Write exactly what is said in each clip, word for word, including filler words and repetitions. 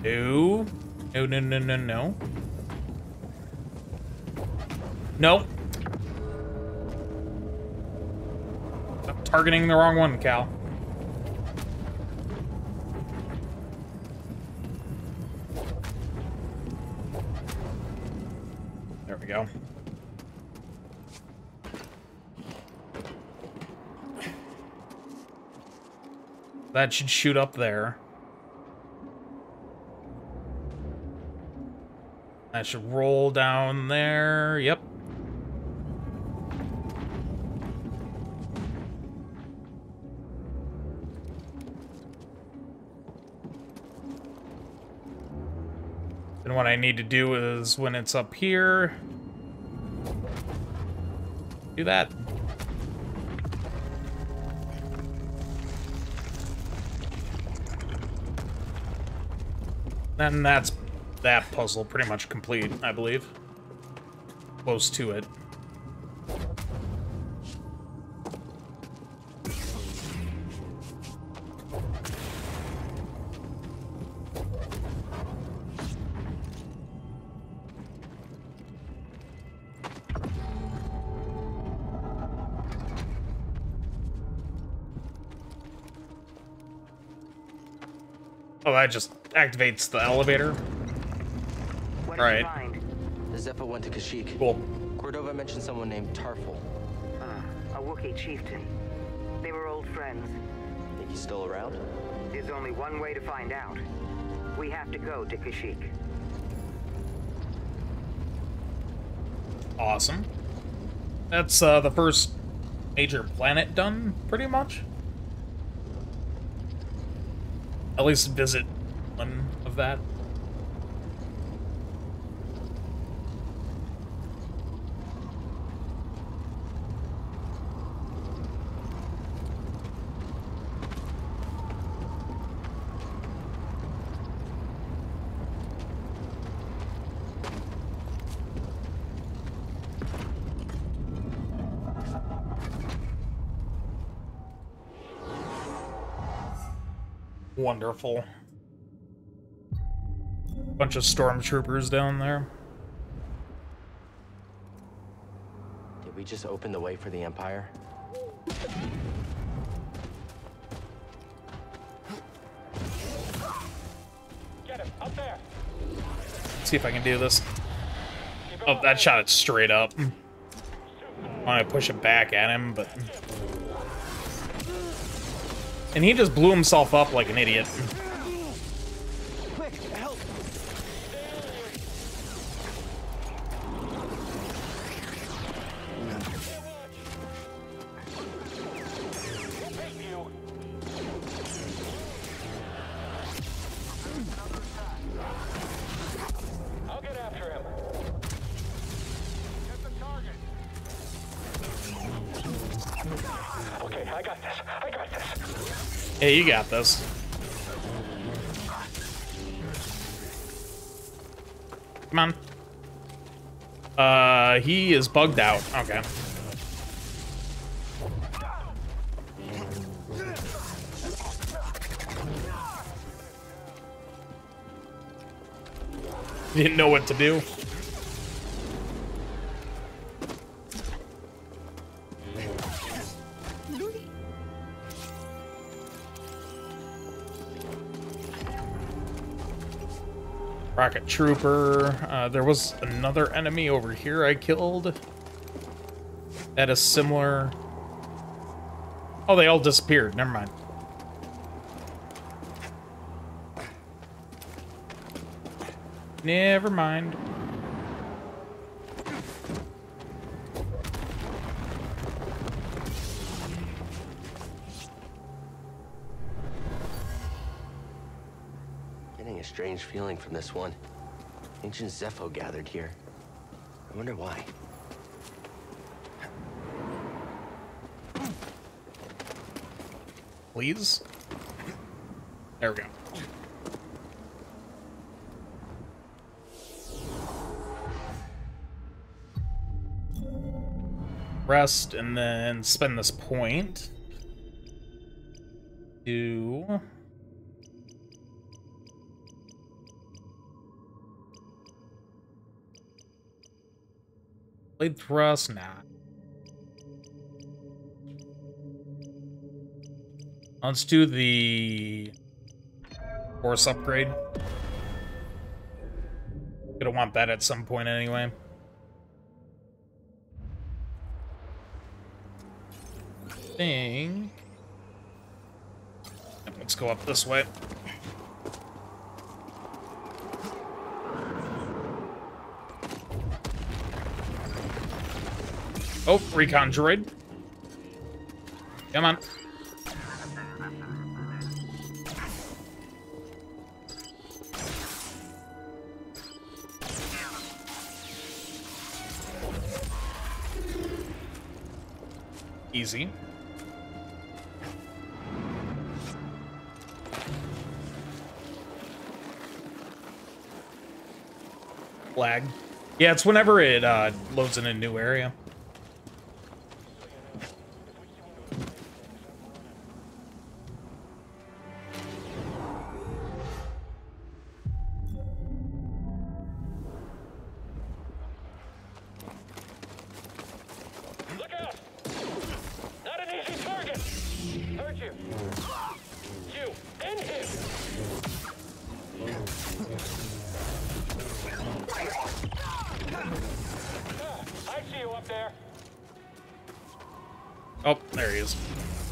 No. No, no, no, no, no. Nope. I'm targeting the wrong one, Cal. There we go. That should shoot up there. That should roll down there. Yep. And what I need to do is, when it's up here, do that. And that's that puzzle pretty much complete, I believe. Close to it. Oh, that just activates the elevator. What All did you right. find? The Zephyr went to Kashyyyk. Cool. Cordova mentioned someone named Tarful. Uh, a Wookiee chieftain. They were old friends. Think he's still around? There's only one way to find out. We have to go to Kashyyyk. Awesome. That's uh, the first major planet done, pretty much. At least visit one of that. Wonderful. Bunch of stormtroopers down there. Did we just open the way for the Empire? Get him, up there. Let's see if I can do this. Oh, that shot it straight up. I want to push it back at him, but... And he just blew himself up like an idiot. Quick, help! I'll get after him. Get the target. Okay, I got this. I got this. Yeah, you got this. Come on. Uh, he is bugged out. Okay. Didn't know what to do. Rocket Trooper. Uh, there was another enemy over here I killed. That is similar. Oh, they all disappeared. Never mind. Never mind. Getting a strange feeling from this one. Ancient Zepho gathered here. I wonder why. Please? There we go. Rest and then spend this point to Blade thrust, nah. Let's do the force upgrade. Gonna want that at some point anyway. I think. Let's go up this way. Oh, recon droid. Come on. Easy. Lag. Yeah, it's whenever it uh, loads in a new area. Look out! Not an easy target! Heard you. You, in him! I see you up there. Oh, there he is.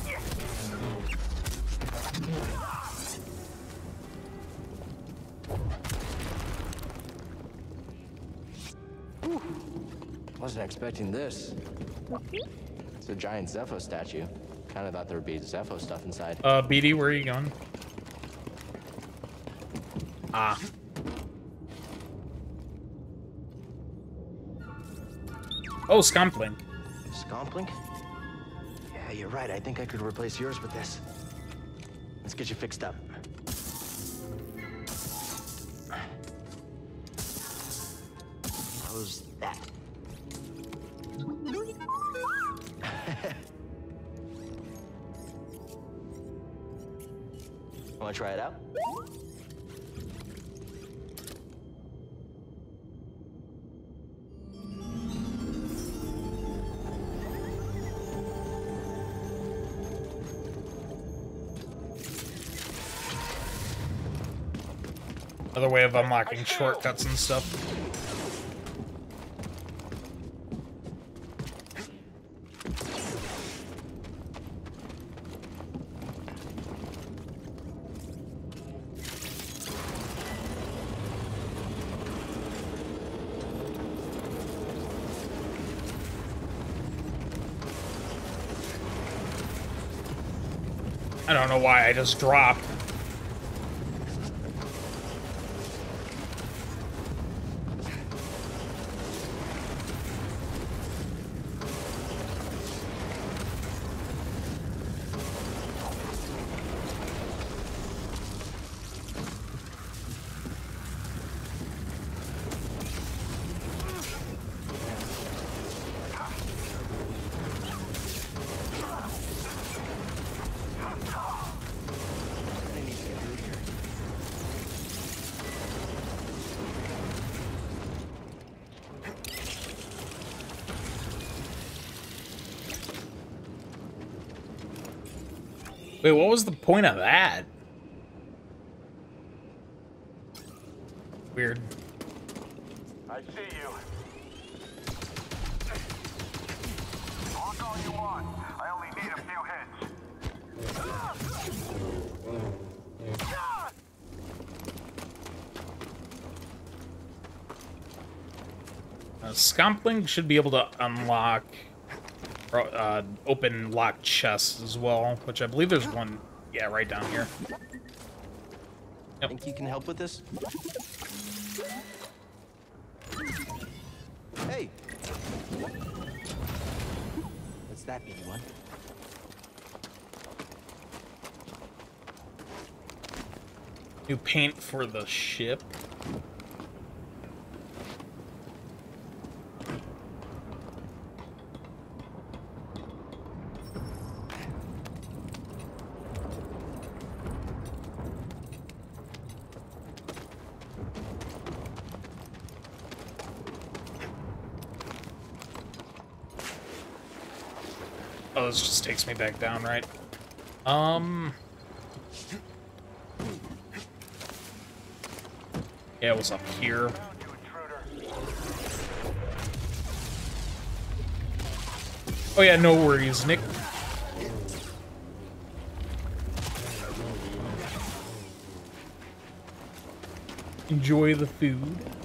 Wasn't expecting this. It's a giant Zepho statue. Kind of thought there would be Zepho stuff inside. Uh, B D, where are you going? Ah. Oh, Scompling. Scomplink? Yeah, you're right. I think I could replace yours with this. Let's get you fixed up. How's that? Want to try it out? Another way of unlocking shortcuts and stuff. I don't know why I just dropped. Wait, what was the point of that? Weird. I see you. Walk all you want. I only need a few hits. Uh, Scompling should be able to unlock, uh, open locked chests as well, which I believe there's one, yeah, right down here. Yep. Think you can help with this? Hey! What's that, B D one? New paint for the ship. Oh, this just takes me back down, right? Um... Yeah, it was up here. Oh yeah, no worries, Nick. Enjoy the food.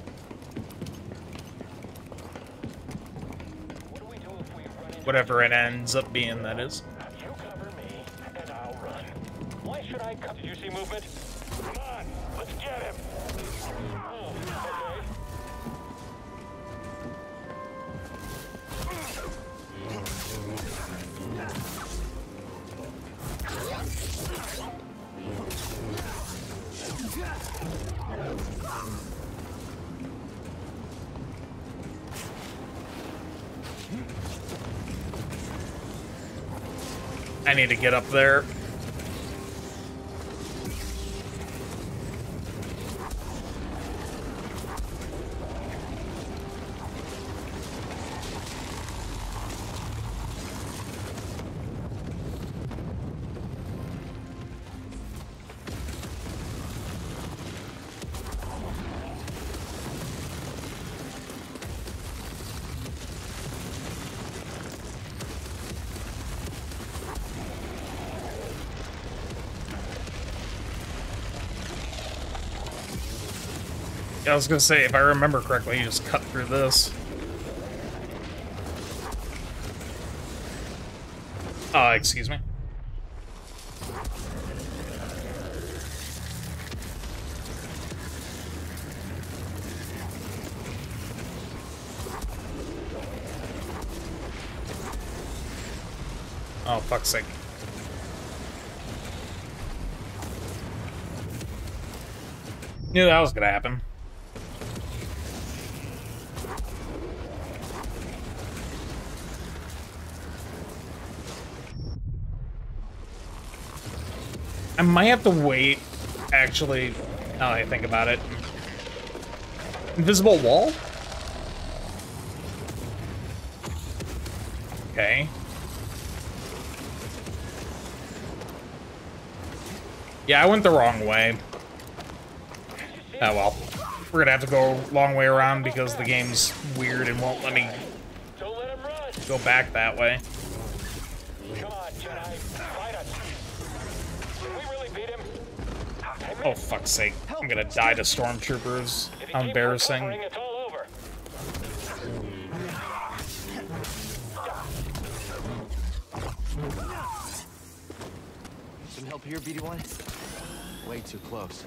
Whatever it ends up being, that is. You cover me, and I'll run. Why should I come? Did you see movement? Come on, let's get him. Oh, okay. I need to get up there. I was gonna say, if I remember correctly, you just cut through this. Uh, excuse me. Oh, fuck's sake. Knew that was gonna happen. I might have to wait, actually, now that I think about it. Invisible wall? Okay. Yeah, I went the wrong way. Oh well. We're gonna have to go a long way around because the game's weird and won't let me Don't let him run. go back that way. Come on, Jedi. Fight us. Can we really beat him? Oh, fuck's sake. I'm gonna die to stormtroopers. If he How keeps embarrassing. recovering, it's all over. Some help here, B D one? Way too close.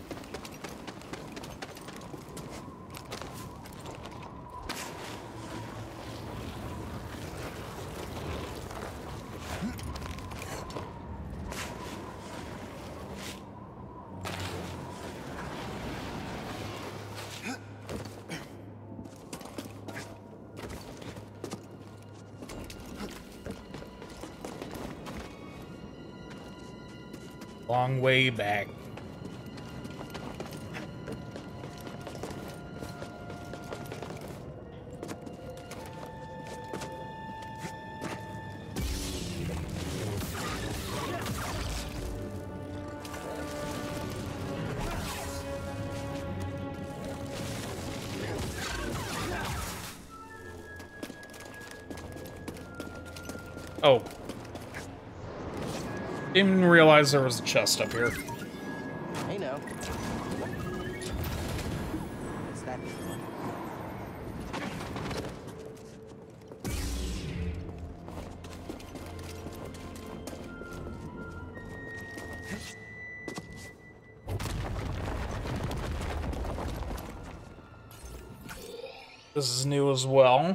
Long way back. Oh. Didn't realize there was a chest up here. Hey, no. What's that? This is new as well.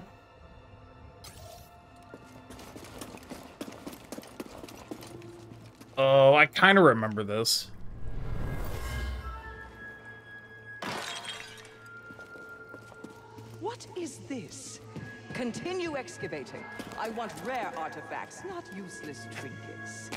Oh, I kind of remember this. What is this? Continue excavating. I want rare artifacts, not useless trinkets.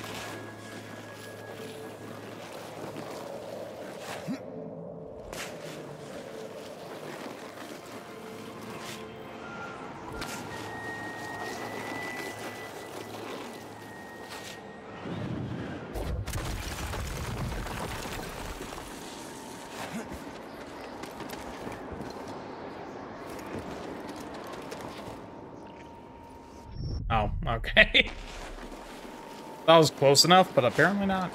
Okay. That was close enough, but apparently not.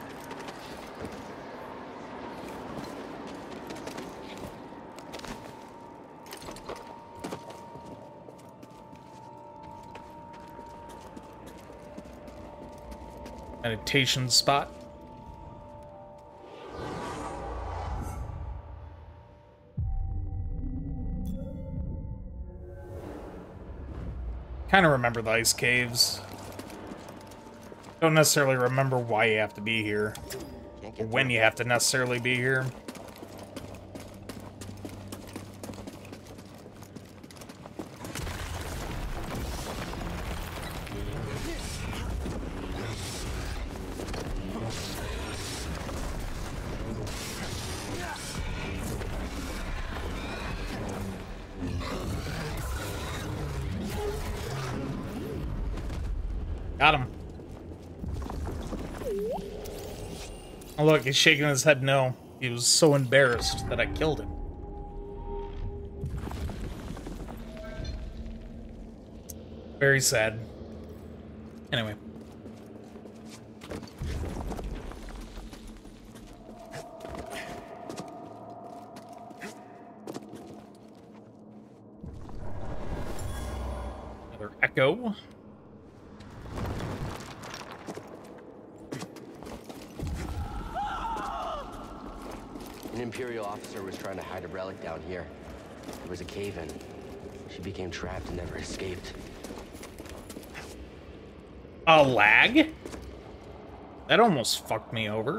Meditation spot. Kind of remember the ice caves. Don't necessarily remember why you have to be here, or when you have to necessarily be here. Got him. Oh, look, he's shaking his head no. He was so embarrassed that I killed him. Very sad. Anyway. Another echo. An Imperial officer was trying to hide a relic down here. There was a cave-in. She became trapped and never escaped. A lag? That almost fucked me over.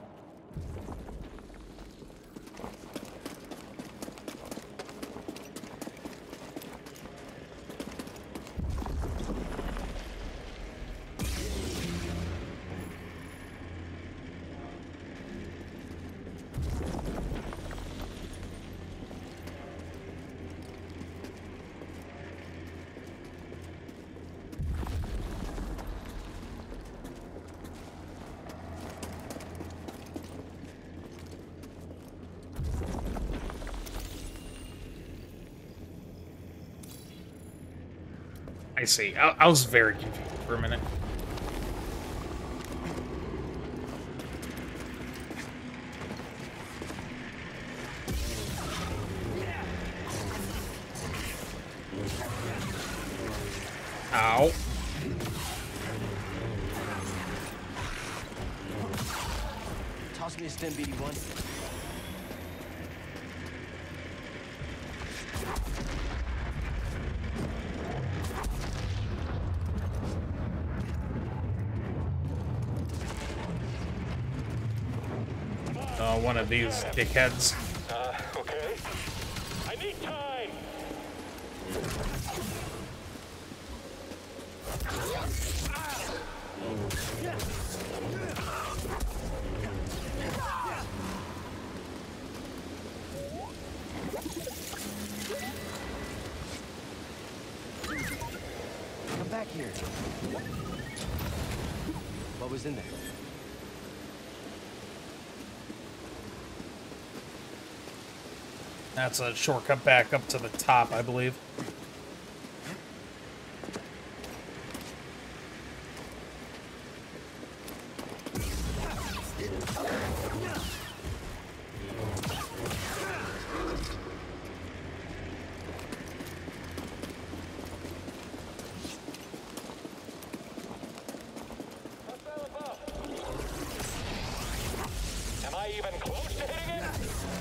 I see. I, I was very confused for a minute. Ow. Toss me a stem, B D one. Uh, one of these dickheads. Uh, okay. I need time. Come back here. What was in there? That's a shortcut back up to the top, I believe. Am I even close to hitting it?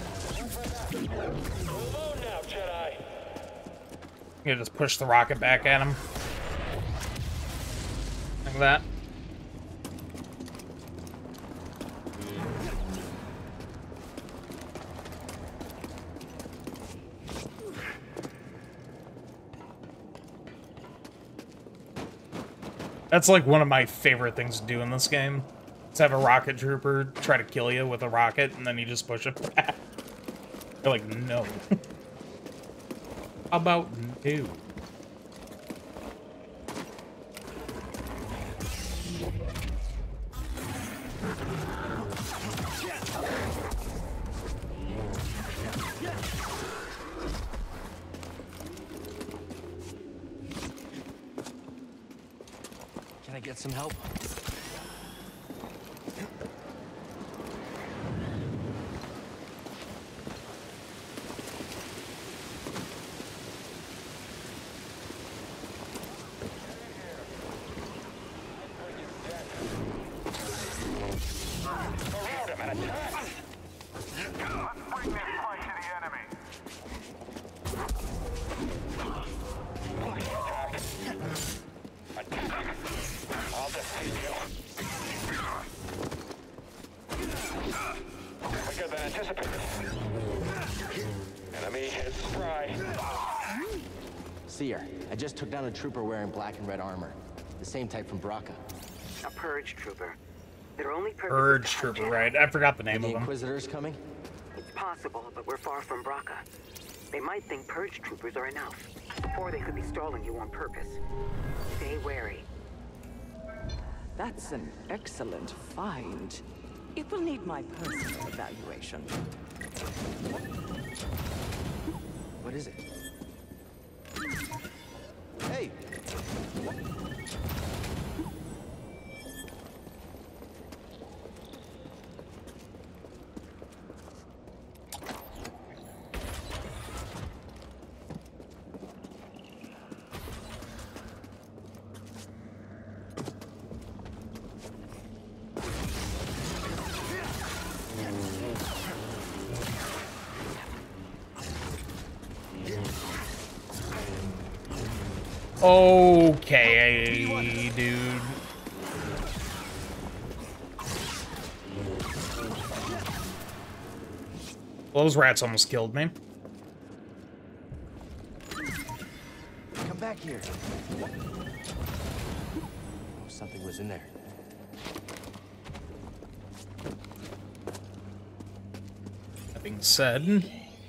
Alone now, Jedi. You just push the rocket back at him. Like that. That's like one of my favorite things to do in this game. Is have a rocket trooper try to kill you with a rocket, and then you just push it back. You're like, no. How about no? get some help? Around him and attack! Bring this fight to the enemy. Attack! I'll defeat you. Quicker than anticipated. Enemy is spry. Seer, I just took down a trooper wearing black and red armor. The same type from Braca. A purge trooper. Their only purpose Purge is to trooper, hunt right? Jedi. I forgot the name The of them. Inquisitors coming? It's possible, but we're far from Braca. They might think purge troopers are enough. Or they could be stalling you on purpose. Stay wary. That's an excellent find. It will need my personal evaluation. What is it? Hey! Okay, dude. Those rats almost killed me. Come back here. Oh, something was in there. That being said,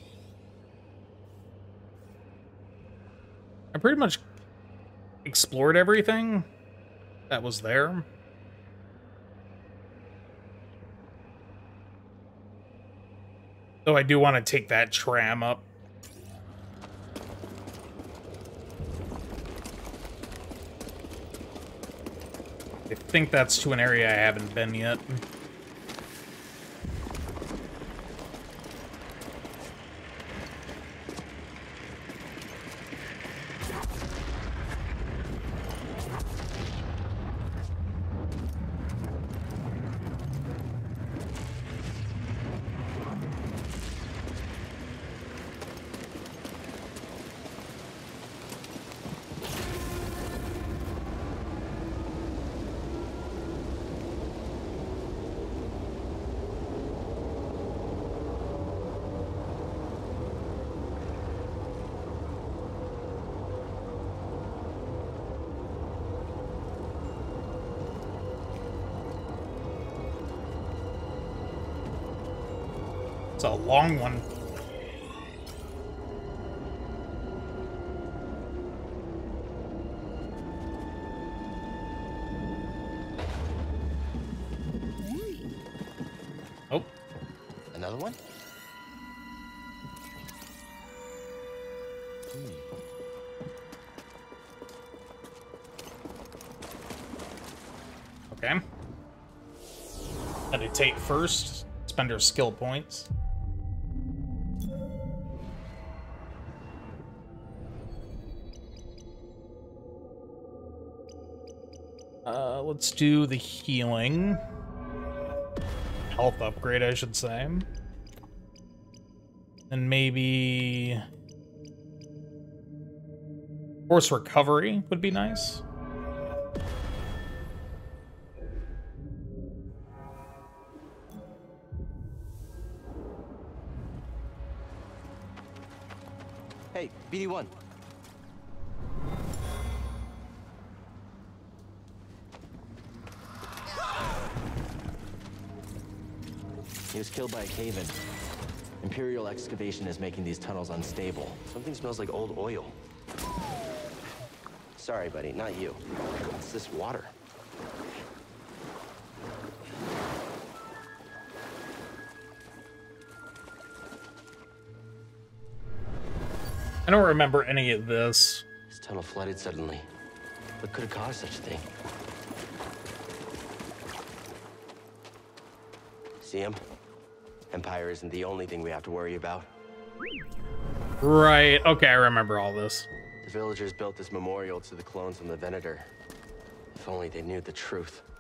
I pretty much explored everything that was there. Though I do want to take that tram up. I think that's to an area I haven't been yet. It's a long one. Oh. Another one? Okay. Meditate first. Spend our skill points. Uh, let's do the healing. Health upgrade, I should say. And maybe... Force recovery would be nice. Hey, B D one. He was killed by a cave-in. Imperial excavation is making these tunnels unstable. Something smells like old oil. Sorry, buddy, not you. It's this water. I don't remember any of this. This tunnel flooded suddenly. What could have caused such a thing? See him? Empire isn't the only thing we have to worry about. Right. Okay, I remember all this. The villagers built this memorial to the clones on the Venator. If only they knew the truth.